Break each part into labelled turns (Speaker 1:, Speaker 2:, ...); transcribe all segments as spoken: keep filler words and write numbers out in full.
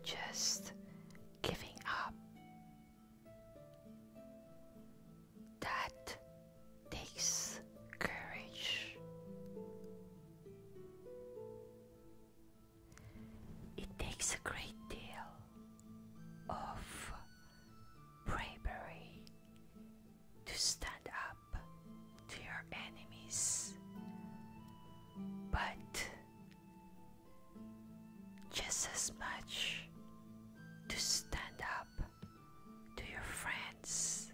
Speaker 1: just giving up. That takes courage. It takes a great deal of bravery to stand up to your enemies, but just as much to stand up to your friends.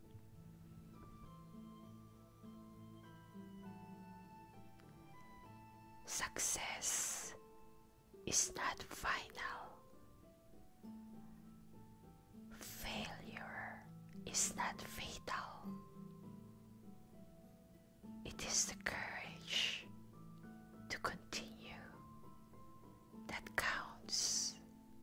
Speaker 1: Success is not final. Failure is not fatal. It is the courage to continue that counts.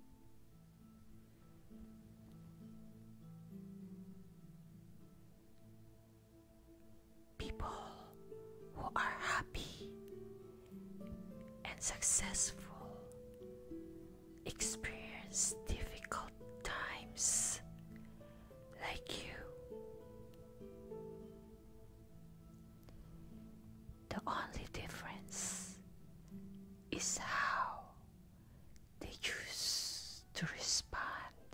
Speaker 1: People who are happy and successful experience difficult times like you. The only difference is how they choose to respond.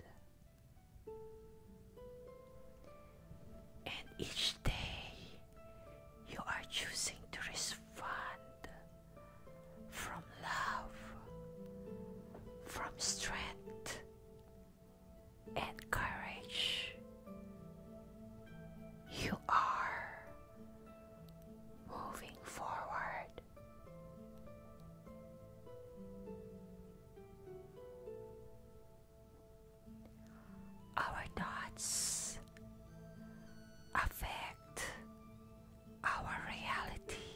Speaker 1: And each day you are choosing to respond from love, from strength and courage. You are moving forward. Our thoughts affect our reality.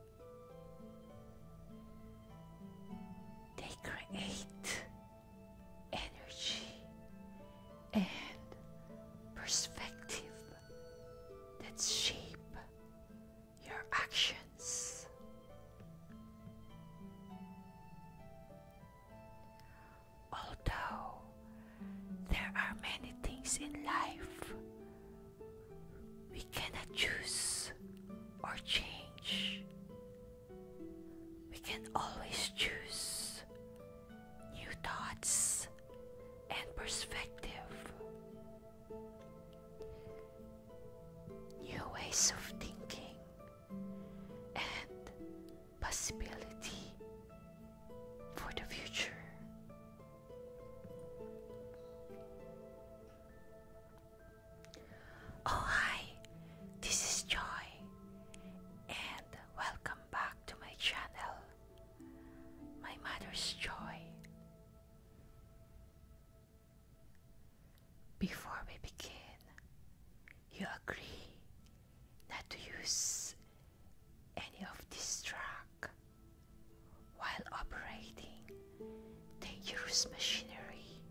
Speaker 1: They create energy and perspective that shape your actions. Although there are many things in life we cannot choose or change, we can always choose new thoughts and perspective, new ways of thinking and possibility for the future. Oh hi, this is Joy and welcome back to my channel, My Mother's Joy. Before we begin, you agree not to use any of this drug while operating dangerous machinery,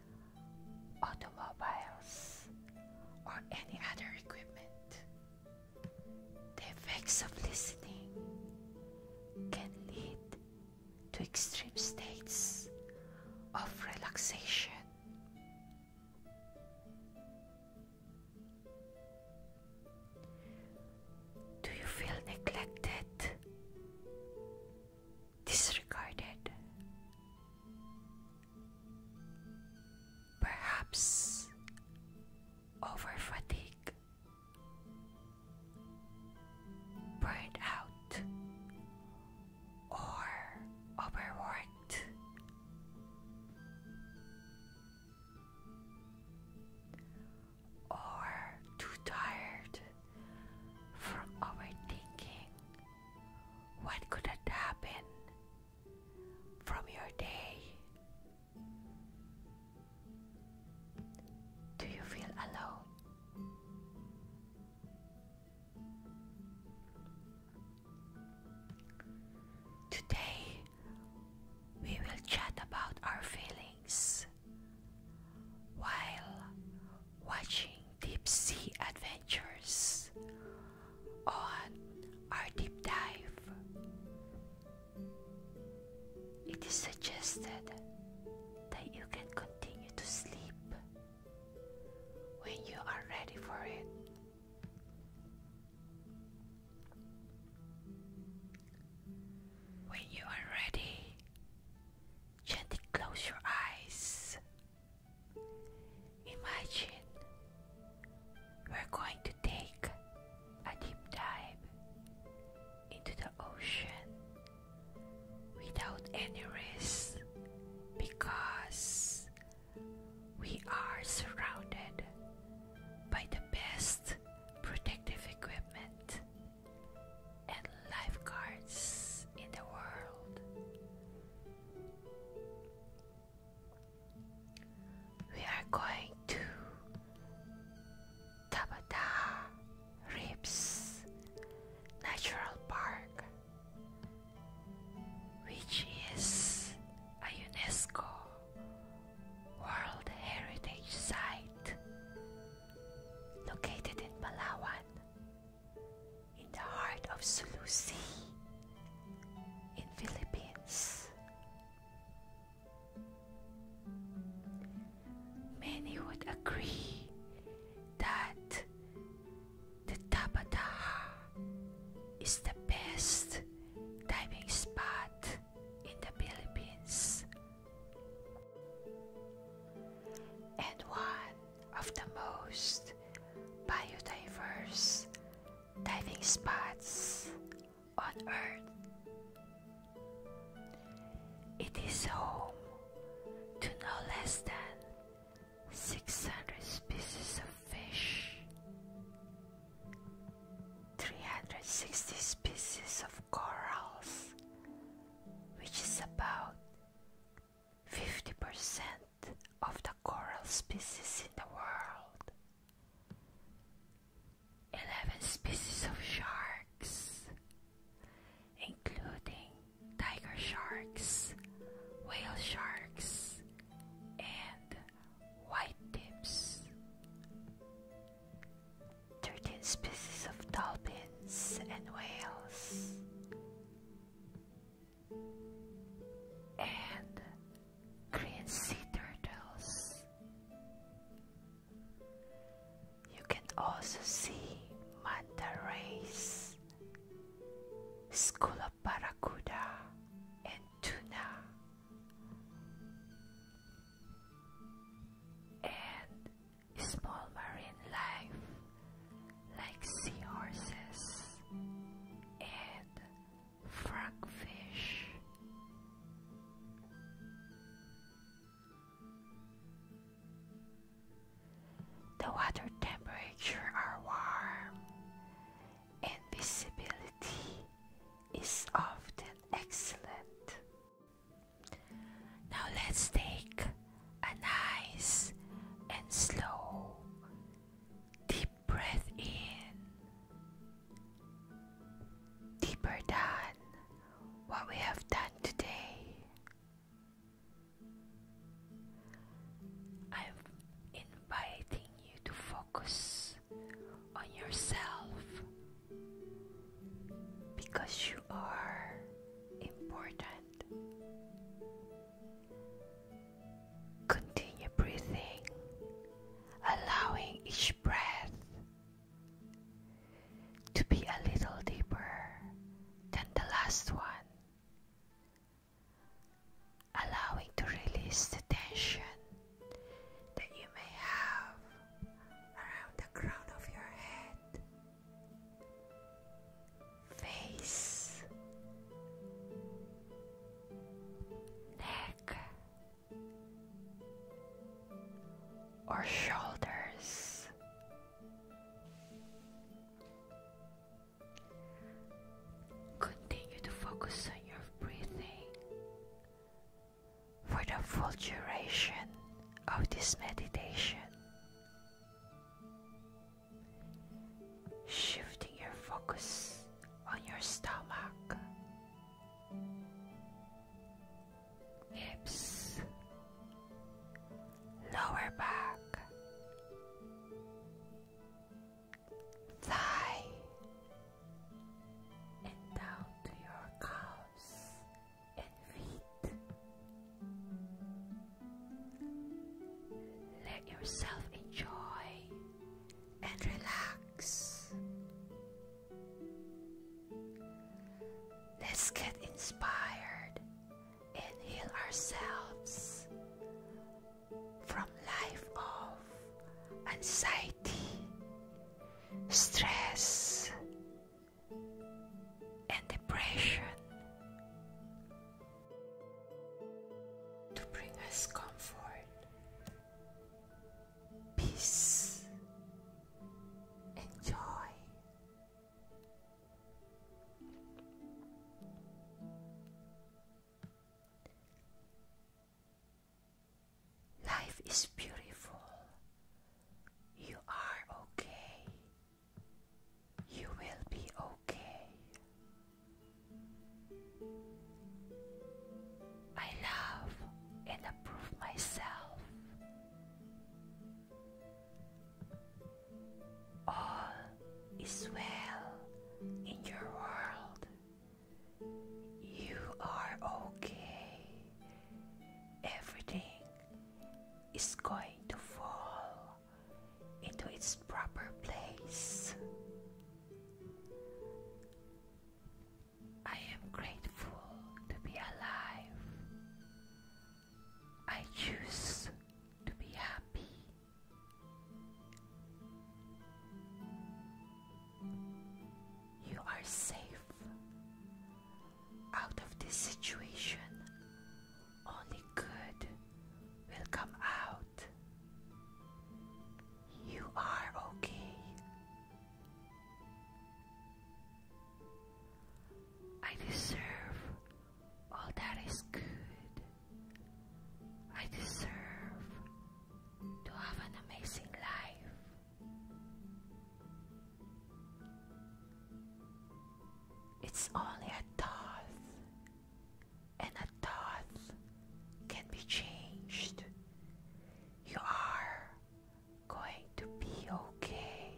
Speaker 1: automobiles, or any other equipment. The effects of listening can lead to extreme states of relaxation. Do you feel neglected, disregarded? Perhaps over fatigue, burned out, or overworked. Or too tired from overthinking what could have happened from your day. Do you feel alone? Today, we will chat about our feelings while watching deep sea adventures on our deep dive. It is suggested that you can continue Sulu Sea in Philippines. Many would agree that the Tabataha is the best diving spot in the Philippines and one of the most biodiverse diving spots on Earth. It is home to no less than six hundred species of fish, three hundred sixty species of corals, which is about fifty percent of the coral species in the world, eleven species of sharks, including tiger sharks, whale sharks, and white tips, thirteen species of dolphins and whales, and green sea turtles. You can also see manta rays, school of barracuda, and tuna, and small marine life like seahorses and frogfish. The water temperature are warm and visibility is often excellent. Now let's take a nice and slow deep breath in, deeper than what we have done today. I'm inviting you to focus on yourself because you are important. Continue breathing, allowing each breath to be a little deeper than the last one, allowing to release the tension that you may have around the crown of your head, face, neck, or shoulders. Continue to focus on your breathing for the full duration of this meditation, shifting your focus on your stomach, hips, lower back, thigh, and down to your calves and feet. Let yourself enjoy and relax. Let's get inspired and heal ourselves from life of anxiety, stress, and depression to bring us comfort, peace, and joy. Life is beautiful. You are okay. You will be okay. I love and approve It's only a thought, and a thought can be changed. You are going to be okay.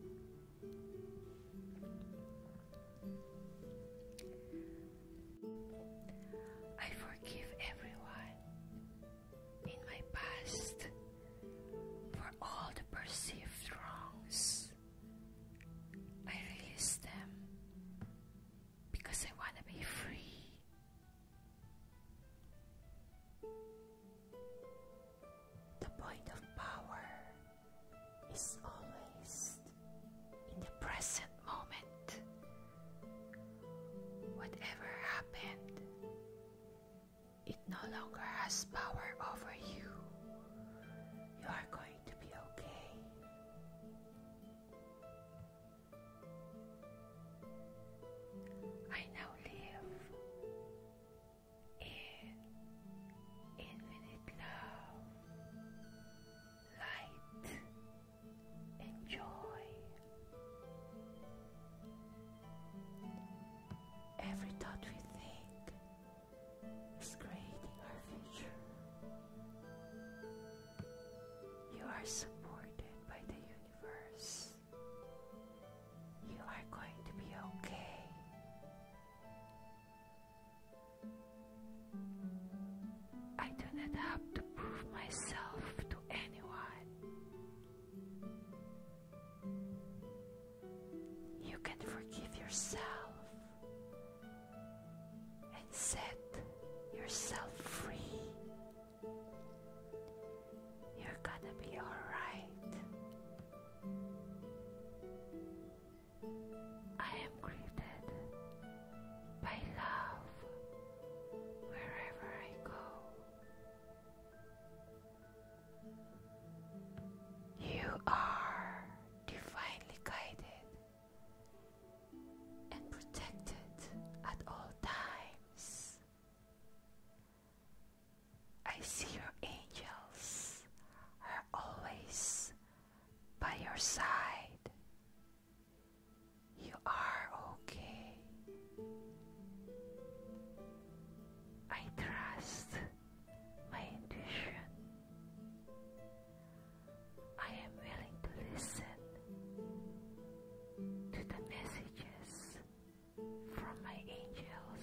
Speaker 1: I forgive everyone in my past for all the perceived wrongs. I release them because I want to be free. The point of power is always in the present moment. Whatever happened, it no longer has power over you. You are going to be okay. I now live in infinite love, light, and joy. Every thought we think is creating our future. You are supported by the universe. You are going to be okay. I do not have to prove myself to anyone. You can forgive yourself and set yourself free. You're gonna be alright. I am greeted by love wherever I go. You are divinely guided and protected at all times. I see your angels are always by your side. You are okay. I trust my intuition. I am willing to listen to the messages from my angels.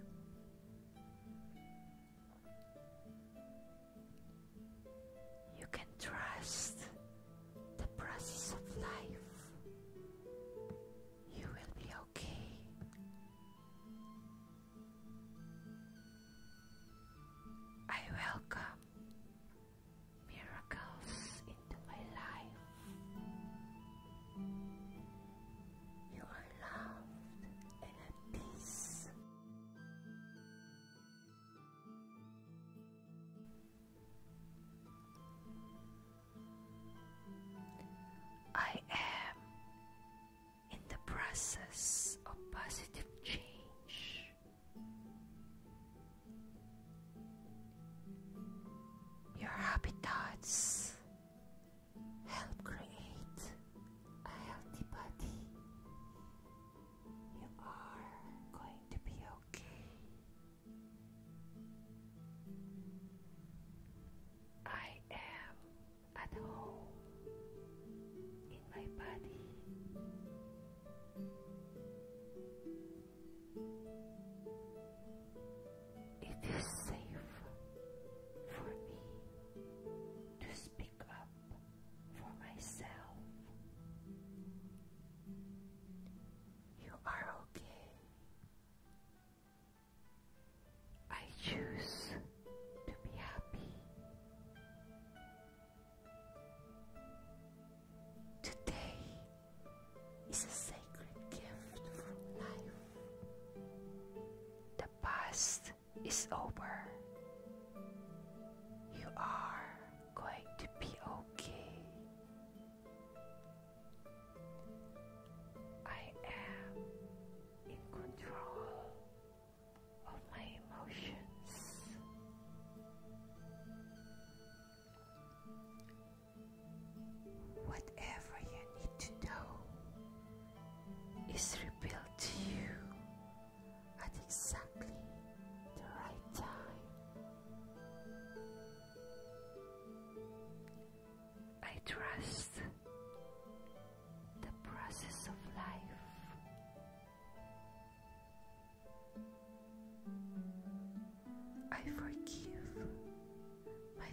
Speaker 1: You can trust the process of life. You will be okay. I welcome miracles into my life. You are loved and at peace. I am in the process of positive change. Your happy thoughts help create a healthy body. You are going to be okay. I am at home in my body. It is safe for me to speak up for myself. You are okay. I choose to be happy. Today is a sacred gift from life. The past is over. You are going to be okay. I am in control of my emotions. Whatever you need to know is revealed to you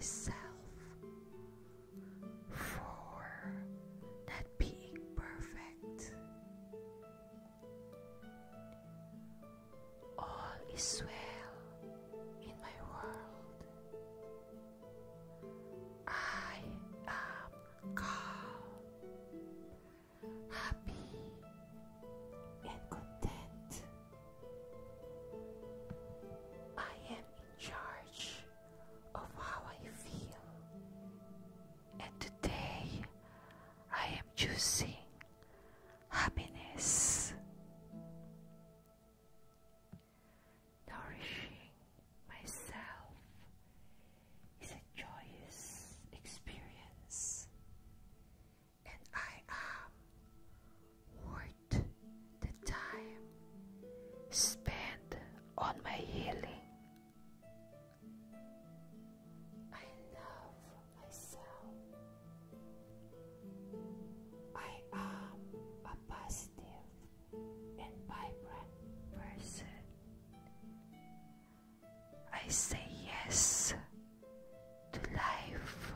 Speaker 1: myself for not being perfect. All is well in my world. I am calm, happy, and content. I am in charge of how I feel, and today I am choosing happiness. Nourishing myself is a joyous experience, and I am worth the time spent on my healing. I love myself. I am a positive and vibrant person. I say yes to life.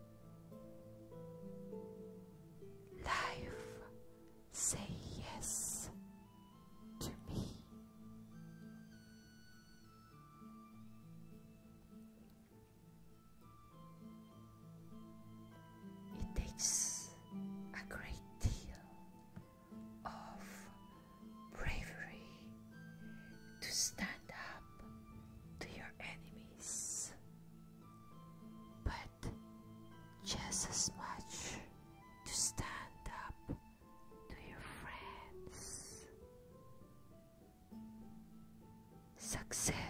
Speaker 1: Life say yes to me. It takes a great deal of bravery to stand up to your enemies, but just as much to stand up to your friends. Success